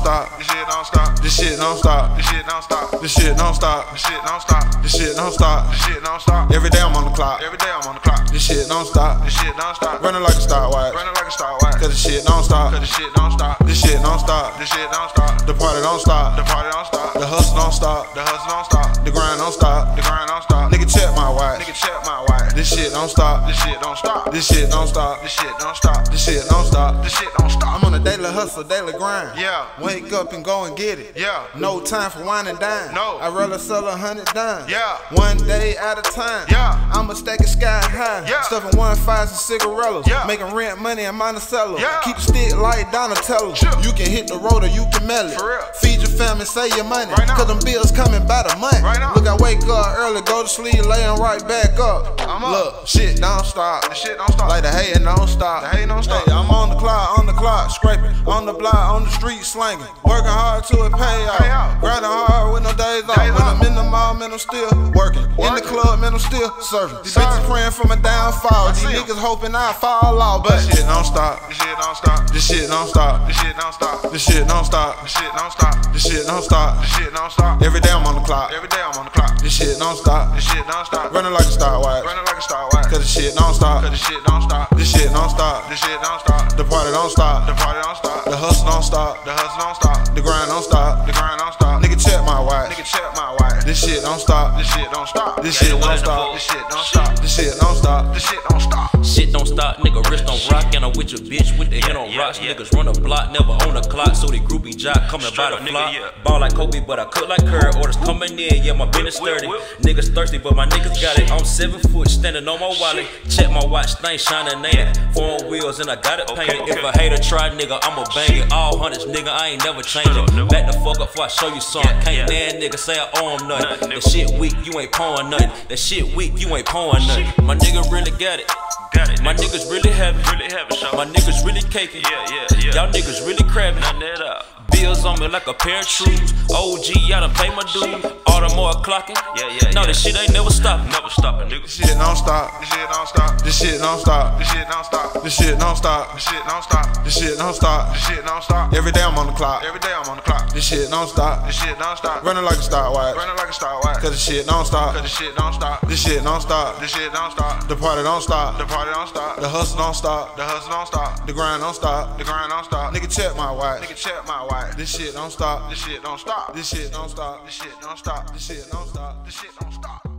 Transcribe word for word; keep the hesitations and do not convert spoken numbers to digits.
stop. This shit don't stop. This shit don't stop. This shit don't stop. This shit don't stop. This shit don't stop. This shit don't stop. This shit don't stop. Every day I'm on the clock. Every day I'm on the clock. This shit don't stop. This shit don't stop. Running like a stopwatch. Running like a stopwatch. Cause this shit don't stop. Cause this shit don't stop. This shit don't stop. This shit don't stop. The party don't stop. The party don't stop. The hustle don't stop. The hustle don't stop. The grind don't stop. The grind don't stop. Nigga check my watch. Nigga check my watch. This shit don't stop. This shit don't stop. This shit don't stop. This shit don't stop. This shit don't stop. This shit don't stop. I'm on a daily hustle, daily grind. Yeah. Wake up and go and get it. Yeah. No time for wine and dine. No. I'd rather sell a hundred dimes. Yeah. One day at a time. Yeah. I'ma stack it sky high. Yeah. Stuffing one fives and cigarillos. Yeah. Making rent money in Monticello. Yeah. Keep the stick like Donatello. Sure. You can hit the road or you can mail it. For real. Feed your family, save your money. Right now. Cause them bills coming by the month. Right now. Look, I wake up early, go to sleep, laying right back up. I'm up. Look, shit don't stop. The shit don't stop. Like the hating don't stop. The hating don't stop. Hey, I'm on the clock, on the clock, scraping. On the block, on the street, slanging. Working hard to it pay off. Pay out. Grinding hard with no days off. Days when off. I'm in the mall, man, I'm still working. working. In the club, man, I'm still serving. These bitches praying for my downfall. These niggas hoping I fall off. But this shit don't stop. This shit don't stop. This shit don't stop. This shit don't stop. This shit don't stop. This shit don't stop. This shit don't stop. This shit don't stop. Every day I'm on the clock. Every day I'm on the clock. This shit don't stop. This shit don't stop. Running like a stopwatch. Running like a stopwatch. Cause this shit don't stop. Cause this shit don't stop. This shit don't stop. This shit don't stop. The party don't stop. The party don't stop. The hustle don't stop. The hustle don't stop. The grind don't stop. The grind don't stop. Nigga check my watch. Nigga check my watch. This shit don't stop. This shit don't stop. This shit don't stop. This shit don't stop. This shit don't stop. This shit don't stop. Shit don't stop, nigga, wrist on rock. And I'm with your bitch with the head on rocks. Niggas run a block, never on the clock. So they groupie jock coming by the flock. Ball like Kobe, but I cook like Curry. Orders coming in, yeah, my business sturdy. Niggas thirsty, but my niggas got it. I'm seven foot, standing on my wallet. Check my watch, thing shining native. Four wheels and I got it painted. If a hater try, nigga, I'ma bang it. All hundreds, nigga, I ain't never changing. Back the fuck up before I show you something. Can't man, nigga, say I owe him nothing. That shit weak, you ain't pouring nothing. That shit weak, you ain't pouring nothing. My nigga really got it. Got it, my niggas really heavy. Really heavy, my niggas really caking. Yeah, yeah, yeah. Y'all niggas really crabbing. Nothing that up. Bills on me like a pair of shoes. O G, I done pay my dues. All the more clocking. Yeah, yeah, no, yeah. this shit ain't never stopping. Never stopping, nigga. This shit don't stop. This shit don't stop. This shit don't stop. This shit don't stop. This shit don't stop. This shit don't stop. This shit don't stop. This shit don't stop. Every day I'm on the clock. Every day I'm on the clock. This shit don't stop. This shit don't stop. Running like a stopwatch. Running like a stopwatch. Cause this shit don't stop. Cause this shit don't stop. This shit don't stop. This shit don't stop. The party don't stop. The party don't stop. The hustle don't stop. The hustle don't stop. The grind don't stop. The grind don't stop. Nigga check my watch. Nigga check my watch. This shit don't stop. This shit don't stop. This shit don't stop. This shit don't stop. This shit don't stop. This shit don't stop.